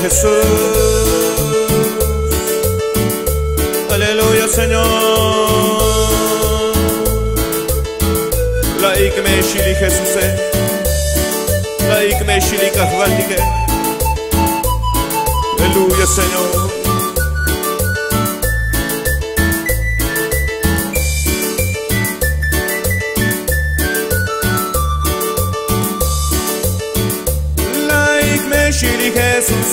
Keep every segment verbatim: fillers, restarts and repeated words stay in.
Jesús. Aleluya, Señor. Laik me shili Jesús. Laik me shili kahvaltike. Aleluya, Señor. Shiri Jesús,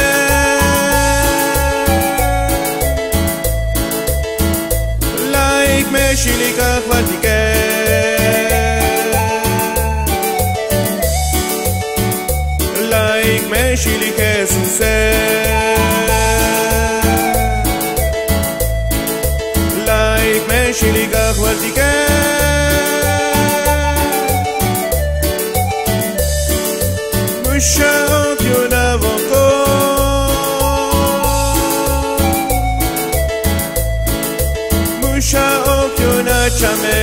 laik me shili kahvaltike, laik me shili Jesús, laik me shili kahvaltike. Chame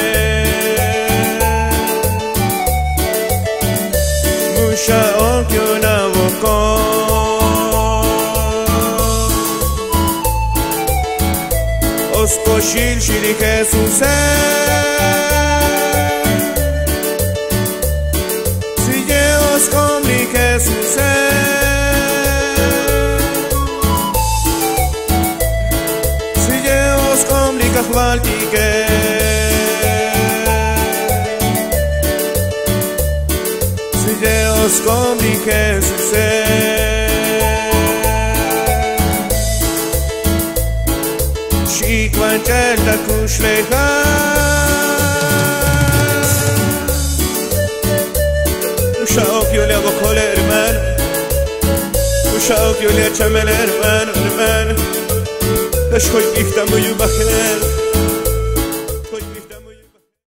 Musha okyo na voko Osko shil shiri Jesús Sigue oskomli Jesús Sigue oskomli kahvaltike Dios con mi Jesús Shikwancheta kushlecha Ushaok yo le hago con el hermano Ushaok yo le echame el hermano, hermano Dashkoy ifta muy bajel